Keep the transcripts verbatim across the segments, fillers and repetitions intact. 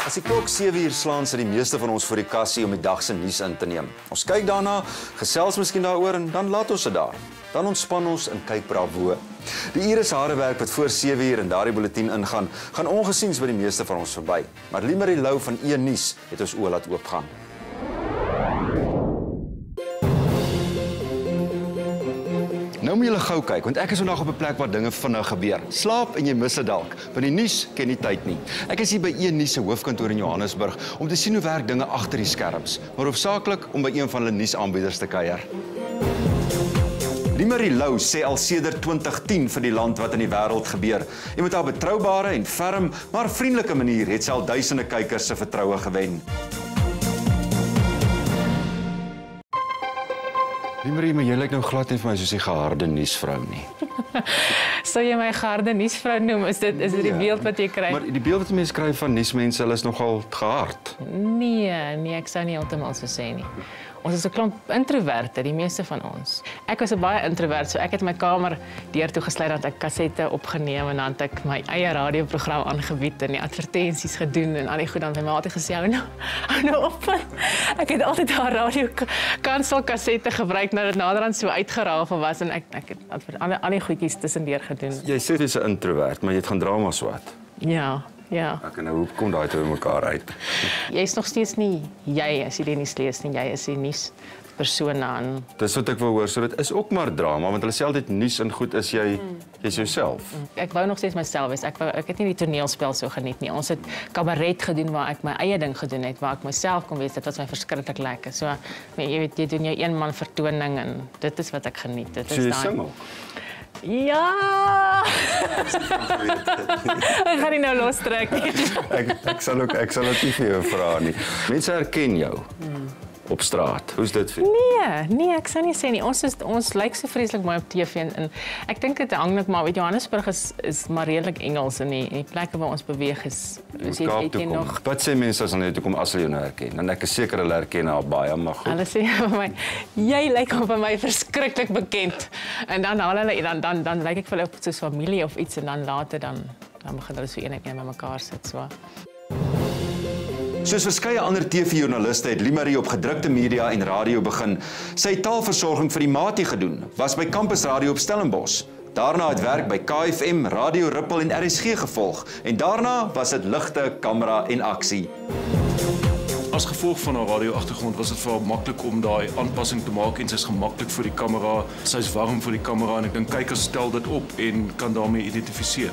As die klok sewe uur slaan, sit die meeste van ons voor die kassie om die dag se nuus in te neem. Ons kyk daarna, gesels miskien daaroor en dan laat ons dit daar. Dan ontspan ons en kyk bravo. Die Iris Harewerk wat voor sewe uur in daardie bulletin ingaan, gaan ongesiens by die meeste van ons verby. Maar Limarie Lou van E Nuus het ons oë laat oopgaan. Nou moet julle gou kyk, want ek is vandag op 'n plek waar dinge vinnig gebeur. Slaap en jy mis dit dalk, want die nuus ken nie tyd nie. Ek is hier by E Nuus se hoofkantoor in Johannesburg om te sien hoe werk dinge agter die skerms, maar hoofsaaklik om by een van hulle nuusaanbieders te kuier. Limarie Lou sê al sedert twintig tien vir die land wat in die wêreld gebeur. En met haar betroubare en ferm, maar vriendelike manier het sy al duisende kykers se vertroue gewen. Limarie, maar jy lyk nou glad nie vir my soos die geharde nuusvrou nie. Sou jy my geharde nuusvrou noem? Is dit is dit die beeld wat jy kry? Maar die beeld wat mense kry van nuusmense, hulle is nogal gehard. Nee, nee, ek sou nie heeltemal so sê nie. Ons is 'n klomp introverte, die meeste van ons. Ek was 'n baie introvert, so ek het my kamer deur toe gesluit, dat ek kassette opgeneem en dan het ek my eie radioprogram aangebied en die advertensies gedoen en al die goed. Dan het my ma altyd gesê, hou nou, hou nou op. Ek het altyd haar radio kansel kassette gebruik nadat dit naderhand so uitgerafel was en ek ek het al, al die goedjies tussendeur gedoen. Jy sê jy's 'n introvert, maar jy het gaan drama swat. Ja. Ja. Ek nou hoe kom daai twee mekaar uit? Jy is nog steeds nie jy as jy die nuus lees nie, jy is die nuus persoon aan. Dis wat ek wil hoor, so dit is ook maar drama, want hulle sê altyd nuus en goed is jy mm. jy's jouself. Mm. Ek wou nog steeds myself wees. Ek wou, ek het nie die toneelspel so geniet nie. Ons het kabaret gedoen waar ek my eie ding gedoen het, waar ek myself kon wees. Dit was my verskriklik lekker. So jy weet jy doen jou een man vertoning en dit is wat ek geniet. Dit so is daai. Ja. Ek gaan nie nou lostrek nie. ek ek sal ook ek sal dit nie vir jou vra nie. Mense herken jou hmm. op straat. Hoe's dit vir jou? Nee, nee, ek sou nie sê nie. Ons is ons lyk so vreeslik mooi op T V en, en ek dink dit hang net maar weet Johannesburg is is maar redelik Engels en die, die plekke waar ons beweeg is. Is dit jy nog? Wat sê mense as hulle toe kom as hulle jou nou herken? En ek is seker hulle herken haar baie, maar goed. Hulle sê vir my, jy lyk op vir my verskriklik bekend. En dan haal hulle dan dan dan lyk ek vir hulle soos familie of iets en dan later dan dan begin hulle so eenheid net met mekaar sit so. Soos verskeie ander T V-joernaliste het Limarie op gedrukte media en radio begin. Sy het taalversorging vir die Mati gedoen, was by Campus Radio op Stellenbosch. Daarna het werk by K F M, Radio Ripple en R S G gevolg. En daarna was dit ligte, kamera en aksie. As gevolg van haar radio-agtergrond was dit vir haar maklik om daai aanpassing te maak en sy's gemaklik vir die kamera, sy's warm vir die kamera en ek dink kykers stel dit op en kan daarmee identifiseer.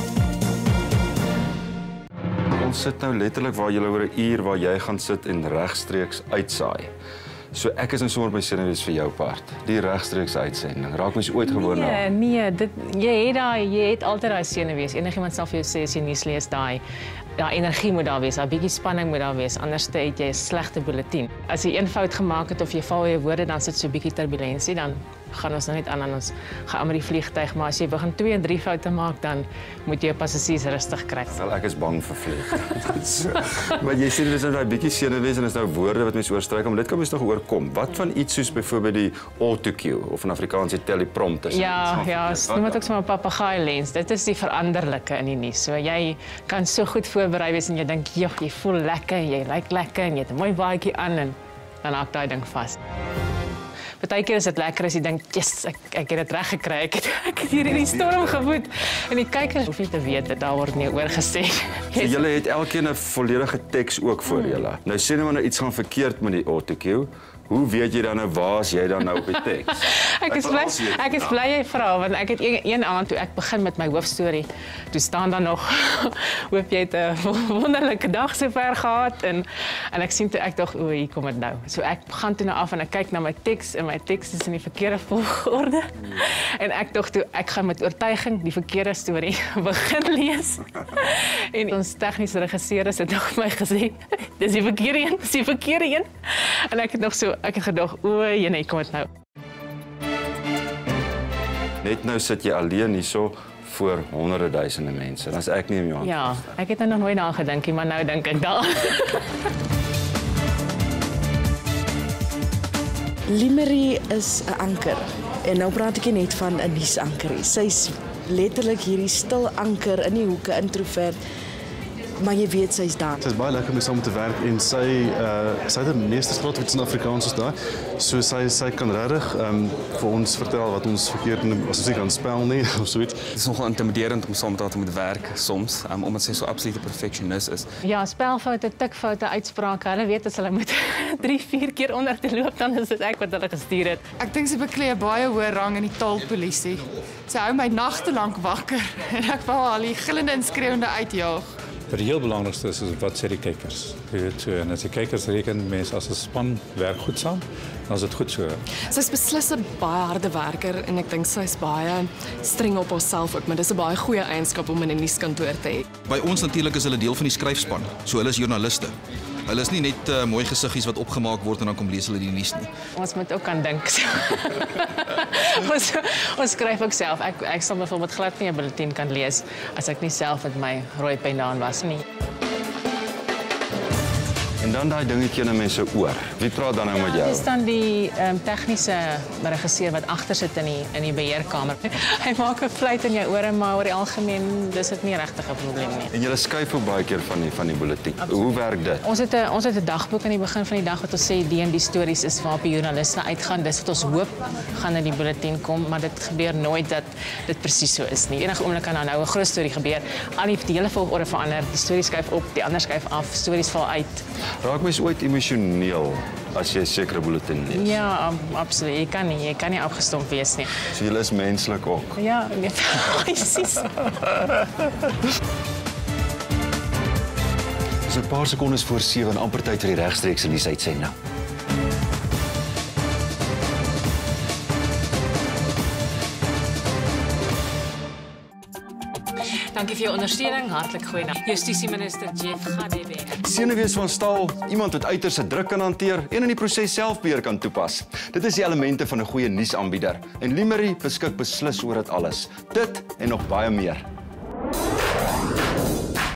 Ons sit nou letterlik waar jy oor 'n uur waar jy gaan sit en regstreeks uitsaai. So ek is nou sommer by senuwees vir jou part. Die regstreeks uitsending. Raak mens ooit gewoon nee, na? Nee, dit jy het daai jy het altyd daai senuwees. Enigiemand sal vir jou sê as jy nuus lees daai ja, energie moet daar wees, 'n bietjie spanning moet daar wees, anders het jy 'n slegte bulletin. As jy een fout gemaak het of jy val jou woorde, dan sit so 'n bietjie turbulensie, dan gaan ons nou net aan aan ons gaan met die vliegtuig, maar as jy begin twee en drie foute maak, dan moet jy jou passasiers rustig kry. Wel, ek is bang vir vlieg. so, maar jy sê dis nou daai bietjie senuwees en is nou woorde wat mense oorstryk, maar dit kan mens nog oorkom. Wat van iets soos byvoorbeeld die autocue of in Afrikaans die teleprompter? Ja, ja, noem dit ook so 'n papegaai lens. Dit is die veranderlike in die nuus. So jy kan so goed voorberei wees en jy dink, "Jog, jy voel lekker, jy lyk lekker en jy het 'n mooi baadjie aan en dan haak daai ding vas." Partykeer is dit lekker as jy dink, "Yes, ek ek het dit reg gekry. Ek het ek het hier in die storm gewoed." En die kykers hoef nie te weet dat daar word nie oor gesê. So julle het elkeen 'n volledige teks ook voor julle. Nou sê nou maar iets gaan verkeerd met die autocue. Hoe weet jy dan nou waar is jy dan nou op die teks? ek is bly ek is bly jy vra want ek het een, een aand toe ek begin met my hoofstorie. Toe staan daar nog hoop jy het 'n wonderlike dag sover gehad en en ek sien toe ek dog o, hier kom dit nou. So ek gaan toe nou af en ek kyk na my teks en my teks is in die verkeerde volgorde. Hmm. En ek dog toe ek gaan met oortuiging die verkeerde storie begin lees. En ons tegniese regisseur het nog my gesê, dis die verkeerde een, dis die verkeerde een. En ek het nog so ek het gedog, o, jene, kom dit nou. Net nou sit jy alleen hierso voor honderde duisende mense. Dan is ek nie in jou hand. Ja, ek het nou nog nooit daaraan gedink nie, maar nou dink ek daaraan. Limarie is 'n anker. En nou praat ek nie net van 'n nuusanker nie. Sy's letterlik hierdie stil anker in die hoeke, introvert. maar jy weet sy's daar. Dit is baie lekker om mee saam te werk en sy uh, sy het 'n meestersgraad wat in Afrikaans is daar. So sy sy kan regtig um, vir ons vertel wat ons verkeerd as ons nie kan spel nie of so iets. Het is nogal intimiderend om saam met haar te moet werk soms, um, omdat sy so absolute perfectionist is. Ja, spelfoute, tikfoute, uitsprake. Hulle weet as hulle moet drie, vier keer onder te loop, dan is dit ek wat hulle gestuur het. Ek dink sy beklee 'n baie hoë rang in die taalpolisie. Sy hou my nagte lank wakker en ek wou al die gillende en skreeuende uitjaag. Maar die heel belangrikste is, is wat sê die kykers. Jy weet so, en as die kykers reken mense as 'n span werk goed saam, dan is dit goed so. Sy's beslis 'n baie harde werker en ek dink sy's baie streng op haarself ook, maar dis 'n baie goeie eienskap om in 'n nuuskantoor te hê. By ons natuurlik is hulle deel van die skryfspan, so hulle is joernaliste. Hulle is nie net uh, mooi gesiggies wat opgemaak word en dan kom lees hulle die nuus nie. Ons moet ook aan dink. ons, ons skryf ook self. Ek, ek sal byvoorbeeld glad nie 'n bulletin kan lees as ek nie self met my rooi pen aan was nie. En dan daai dingetjie in mense oor. Wie praat dan nou met jou? Dis dan die um, tegniese regisseur wat agter sit in die in die beheerkamer. Hy maak 'n fluit in jou ore, maar oor die algemeen dis dit nie regtig 'n probleem nie. En jy skryf ook baie keer van die van die bulletin. Hoe werk dit? Ons het 'n ons het 'n dagboek aan die begin van die dag wat ons sê die en die stories is waarop die joernaliste uitgaan. Dis wat ons hoop gaan in die bulletin kom, maar dit gebeur nooit dat dit presies so is nie. Enige oomblik kan dan nou 'n groot storie gebeur. Al die, die hele volgorde verander. Die storie skuif op, die ander skuif af, stories val uit. Raak mens ooit emosioneel as jy 'n sekere bulletin lees? Ja, absoluut. Jy kan nie, jy kan nie afgestomp wees nie. So jy is menslik ook. Ja, nee. Presies. Dis 'n paar sekondes voor sewe en amper tyd vir die regstreekse nuusuitsending. Dankie vir jou ondersteuning. Hartlik goeie nag. Justisieminister Jeff Radebe. Senuwees van staal, iemand wat uiterste druk kan hanteer en in die proses self beheer kan toepas. Dit is die elemente van 'n goeie nuusaanbieder. En Limery beskik beslis oor dit alles. Dit en nog baie meer.